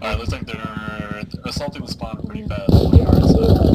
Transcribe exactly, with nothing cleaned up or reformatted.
Alright, looks like they're assaulting the spawn pretty fast. twenty yards, so.